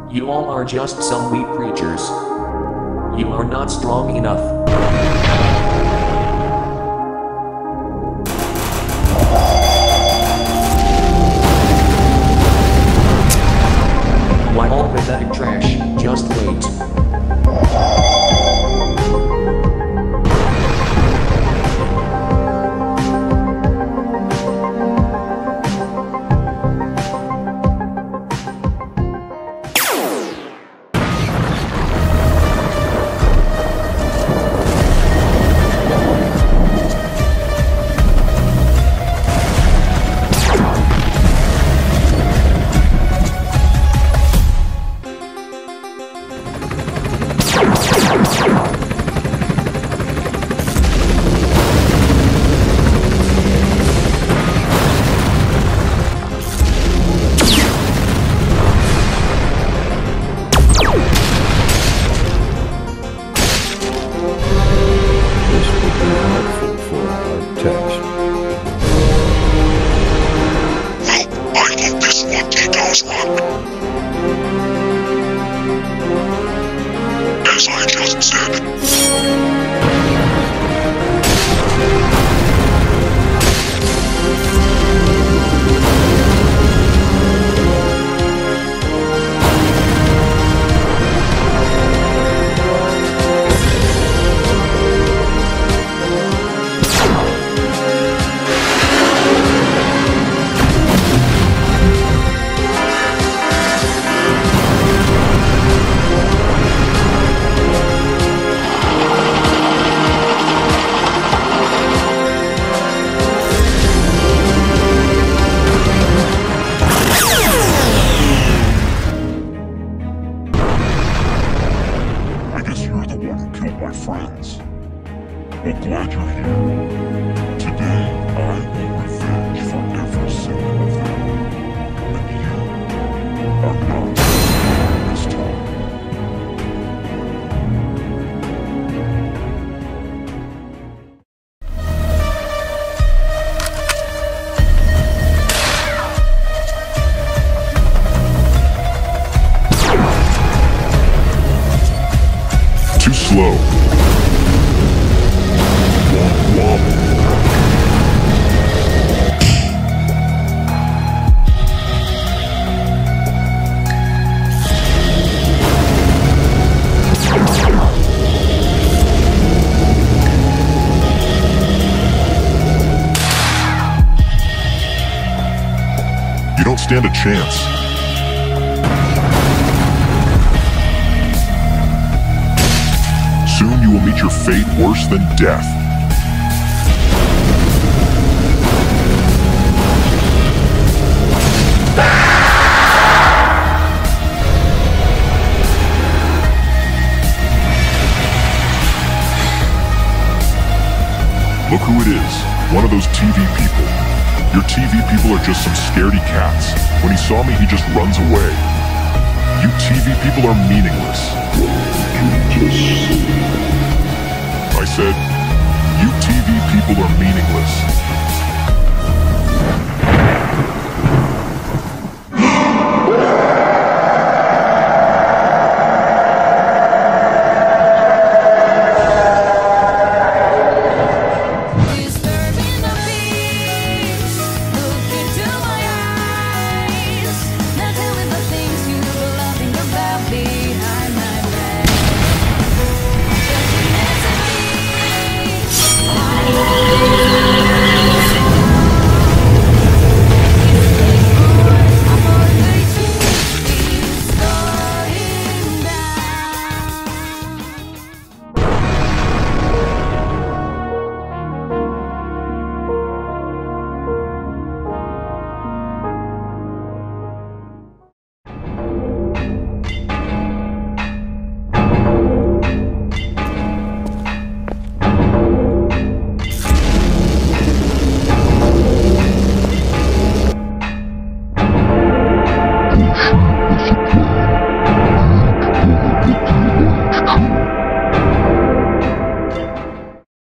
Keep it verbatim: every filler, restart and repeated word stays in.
You all are just some weak creatures. You are not strong enough. Why all pathetic trash? Just wait. As I just said. I guess you're the one who killed my friends. Well, glad you're here. Today, I will revenge for every single of them. And you are not this time. Too slow. Womp womp. You don't stand a chance. Soon you will meet your fate worse than death. Look who it is, one of those T V people. Your T V people are just some scaredy cats. When he saw me, he just runs away. You T V people are meaningless. I said, you T V people are meaningless.